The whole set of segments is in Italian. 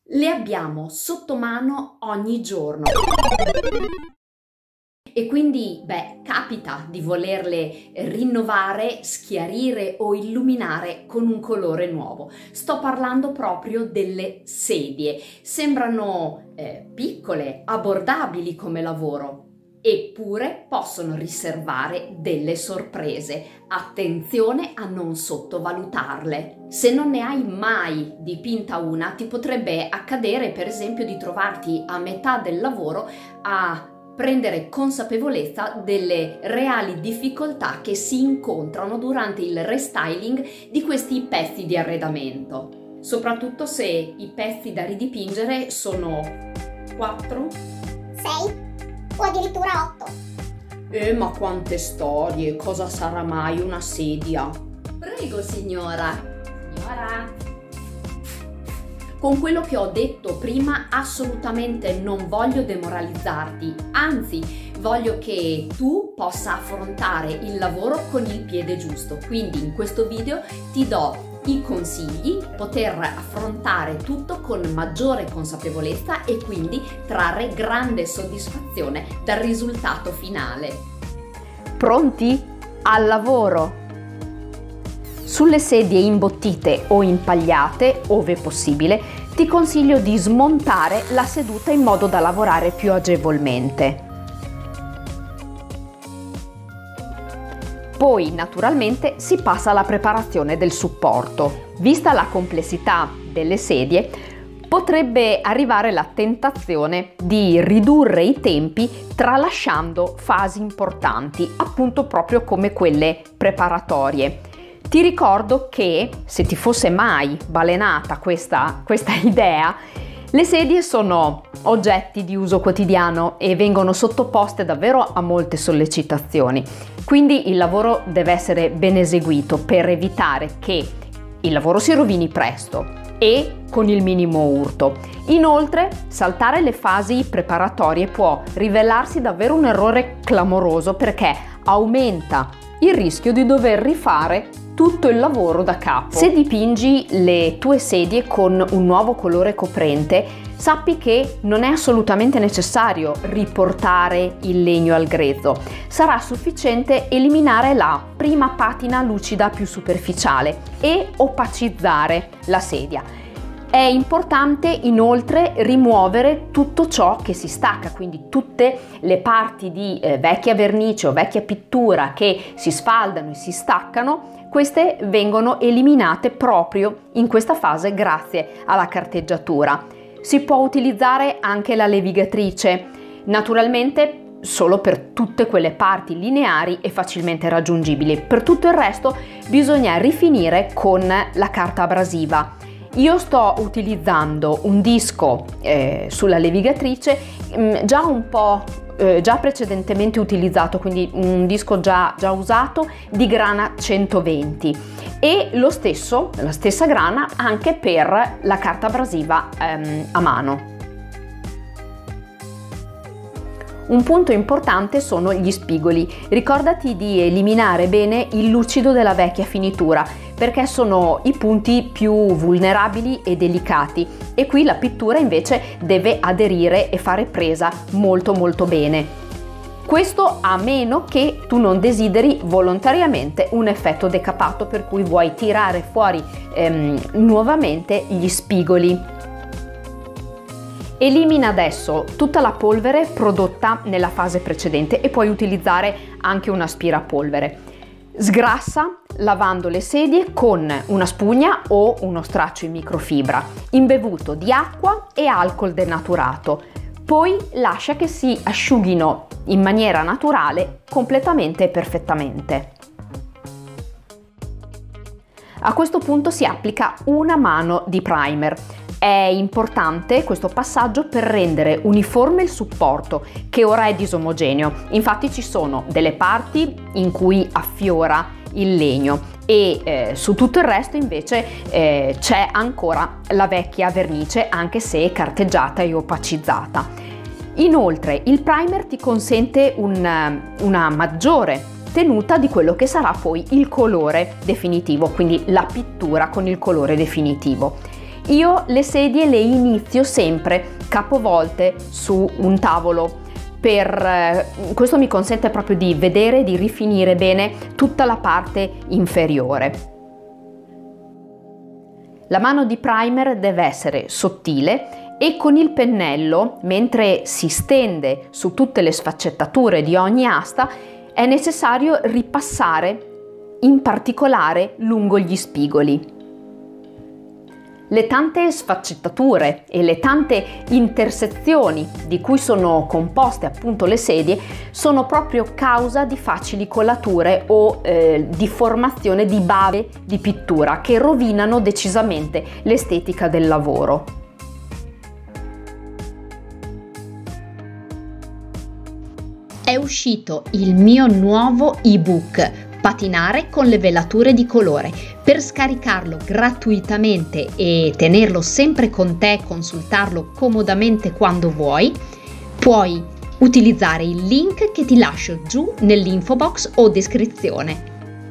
Le abbiamo sotto mano ogni giorno. E quindi, capita di volerle rinnovare, schiarire o illuminare con un colore nuovo. Sto parlando proprio delle sedie. Sembrano piccole, abbordabili come lavoro, eppure possono riservare delle sorprese. Attenzione a non sottovalutarle. Se non ne hai mai dipinta una, ti potrebbe accadere per esempio di trovarti a metà del lavoro a prendere consapevolezza delle reali difficoltà che si incontrano durante il restyling di questi pezzi di arredamento, soprattutto se i pezzi da ridipingere sono 4, 6 o addirittura 8. Ma quante storie, cosa sarà mai una sedia? Prego signora. Signora. Con quello che ho detto prima assolutamente non voglio demoralizzarti, anzi voglio che tu possa affrontare il lavoro con il piede giusto. Quindi in questo video ti do i consigli per poter affrontare tutto con maggiore consapevolezza e quindi trarre grande soddisfazione dal risultato finale. Pronti? Al lavoro! Sulle sedie imbottite o impagliate, ove possibile, ti consiglio di smontare la seduta in modo da lavorare più agevolmente. Poi, naturalmente, si passa alla preparazione del supporto. Vista la complessità delle sedie, potrebbe arrivare la tentazione di ridurre i tempi tralasciando fasi importanti, appunto proprio come quelle preparatorie. Ti ricordo che, se ti fosse mai balenata questa idea, le sedie sono oggetti di uso quotidiano e vengono sottoposte davvero a molte sollecitazioni. Quindi il lavoro deve essere ben eseguito per evitare che il lavoro si rovini presto e con il minimo urto. Inoltre, saltare le fasi preparatorie può rivelarsi davvero un errore clamoroso perché aumenta il rischio di dover rifare tutto il lavoro da capo. Se dipingi le tue sedie con un nuovo colore coprente, sappi che non è assolutamente necessario riportare il legno al grezzo. Sarà sufficiente eliminare la prima patina lucida più superficiale e opacizzare la sedia. È importante inoltre rimuovere tutto ciò che si stacca, quindi tutte le parti di vecchia vernice o vecchia pittura che si sfaldano e si staccano. Queste vengono eliminate proprio in questa fase grazie alla carteggiatura. Si può utilizzare anche la levigatrice, naturalmente solo per tutte quelle parti lineari e facilmente raggiungibili. Per tutto il resto bisogna rifinire con la carta abrasiva. Io sto utilizzando un disco sulla levigatrice già precedentemente utilizzato, quindi un disco già usato di grana 120 e la stessa grana anche per la carta abrasiva a mano. Un punto importante sono gli spigoli. Ricordati di eliminare bene il lucido della vecchia finitura perché sono i punti più vulnerabili e delicati e qui la pittura invece deve aderire e fare presa molto bene. Questo a meno che tu non desideri volontariamente un effetto decapato per cui vuoi tirare fuori nuovamente gli spigoli. Elimina adesso tutta la polvere prodotta nella fase precedente e puoi utilizzare anche un aspirapolvere. Sgrassa lavando le sedie con una spugna o uno straccio in microfibra imbevuto di acqua e alcol denaturato. Poi lascia che si asciughino in maniera naturale completamente e perfettamente. A questo punto si applica una mano di primer. È importante questo passaggio per rendere uniforme il supporto, che ora è disomogeneo. Infatti ci sono delle parti in cui affiora il legno e su tutto il resto invece c'è ancora la vecchia vernice, anche se carteggiata e opacizzata. Inoltre il primer ti consente una maggiore tenuta di quello che sarà poi il colore definitivo, quindi la pittura con il colore definitivo. Io le sedie le inizio sempre capovolte su un tavolo. Questo mi consente proprio di vedere, di rifinire bene tutta la parte inferiore. La mano di primer deve essere sottile e con il pennello, mentre si stende su tutte le sfaccettature di ogni asta, è necessario ripassare in particolare lungo gli spigoli. Le tante sfaccettature e le tante intersezioni di cui sono composte appunto le sedie sono proprio causa di facili colature o di formazione di bave di pittura che rovinano decisamente l'estetica del lavoro. È uscito il mio nuovo ebook Patinare con le velature di colore. Per scaricarlo gratuitamente e tenerlo sempre con te, consultarlo comodamente quando vuoi, puoi utilizzare il link che ti lascio giù nell'info box o descrizione.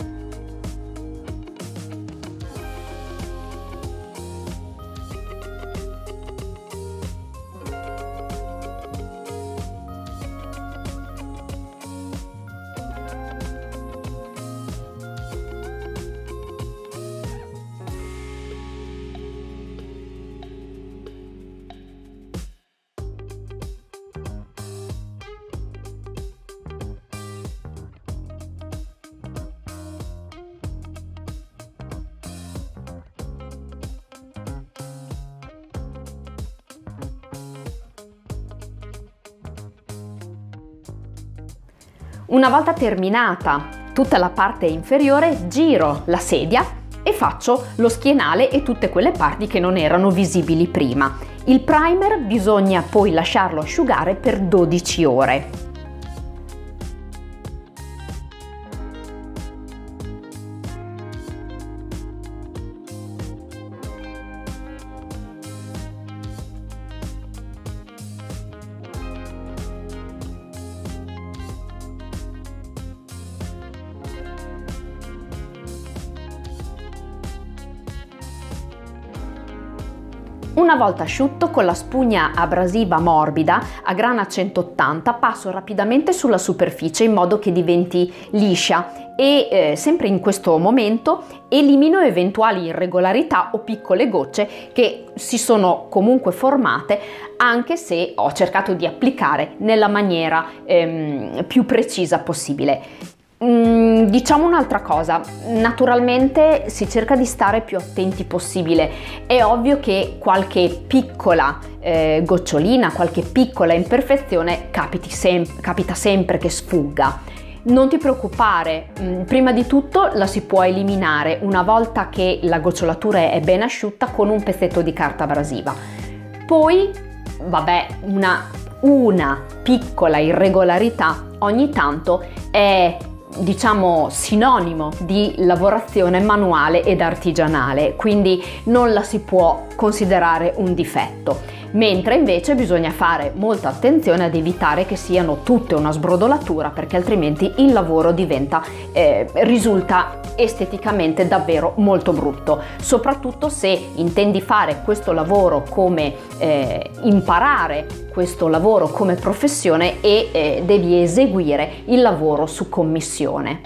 Una volta terminata tutta la parte inferiore, giro la sedia e faccio lo schienale e tutte quelle parti che non erano visibili prima. Il primer bisogna poi lasciarlo asciugare per 12 ore. Una volta asciutto, con la spugna abrasiva morbida a grana 180 passo rapidamente sulla superficie in modo che diventi liscia e sempre in questo momento elimino eventuali irregolarità o piccole gocce che si sono comunque formate, anche se ho cercato di applicare nella maniera più precisa possibile. Diciamo un'altra cosa, naturalmente si cerca di stare più attenti possibile. È ovvio che qualche piccola gocciolina, qualche piccola imperfezione capita sempre che sfugga. Non ti preoccupare, prima di tutto la si può eliminare una volta che la gocciolatura è ben asciutta con un pezzetto di carta abrasiva. Poi, vabbè, una piccola irregolarità ogni tanto è, diciamo, sinonimo di lavorazione manuale ed artigianale, quindi non la si può considerare un difetto, mentre invece bisogna fare molta attenzione ad evitare che siano tutte una sbrodolatura, perché altrimenti il lavoro risulta esteticamente davvero molto brutto, soprattutto se intendi fare questo lavoro come imparare questo lavoro come professione e devi eseguire il lavoro su commissione.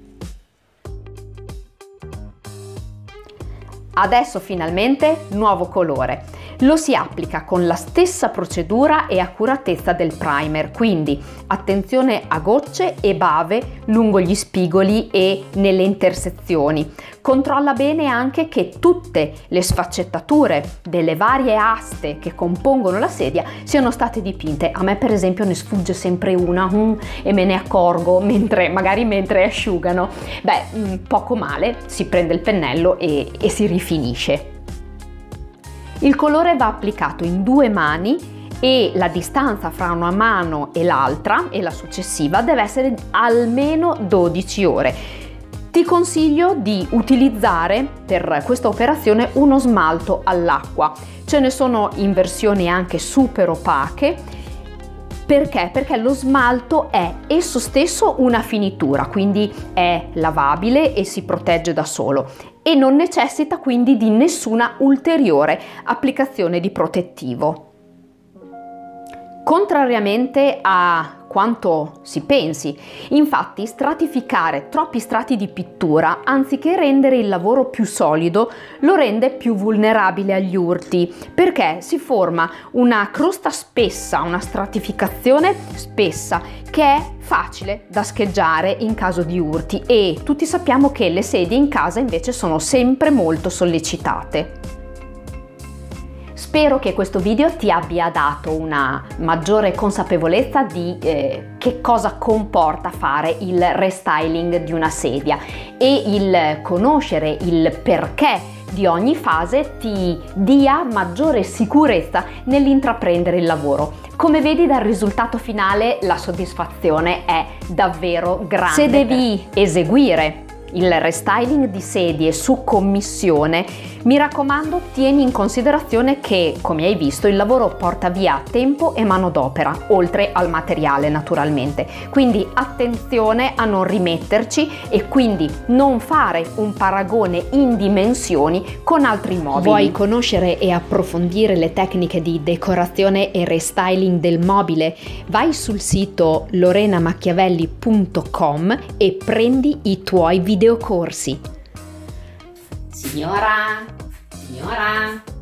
Adesso finalmente nuovo colore. Lo si applica con la stessa procedura e accuratezza del primer, quindi attenzione a gocce e bave lungo gli spigoli e nelle intersezioni. Controlla bene anche che tutte le sfaccettature delle varie aste che compongono la sedia siano state dipinte. A me per esempio ne sfugge sempre una e me ne accorgo magari mentre asciugano. Beh, poco male, si prende il pennello e si rifinisce. Il colore va applicato in 2 mani e la distanza fra una mano e l'altra e la successiva deve essere almeno 12 ore. Ti consiglio di utilizzare per questa operazione uno smalto all'acqua. Ce ne sono in versioni anche super opache, Perché? Perché lo smalto è esso stesso una finitura, quindi è lavabile e si protegge da solo e non necessita quindi di nessuna ulteriore applicazione di protettivo. Contrariamente a quanto si pensi, infatti stratificare troppi strati di pittura, anziché rendere il lavoro più solido, lo rende più vulnerabile agli urti, perché si forma una crosta spessa, una stratificazione spessa, che è facile da scheggiare in caso di urti, e tutti sappiamo che le sedie in casa invece sono sempre molto sollecitate. Spero che questo video ti abbia dato una maggiore consapevolezza di che cosa comporta fare il restyling di una sedia, e il conoscere il perché di ogni fase ti dia maggiore sicurezza nell'intraprendere il lavoro. Come vedi dal risultato finale, la soddisfazione è davvero grande. Se devi eseguire il restyling di sedie su commissione, mi raccomando, tieni in considerazione che, come hai visto, il lavoro porta via tempo e manodopera, oltre al materiale naturalmente. Quindi attenzione a non rimetterci e quindi non fare un paragone in dimensioni con altri mobili. Vuoi conoscere e approfondire le tecniche di decorazione e restyling del mobile? Vai sul sito lorenamachiavelli.com e prendi i tuoi videocorsi. Signora,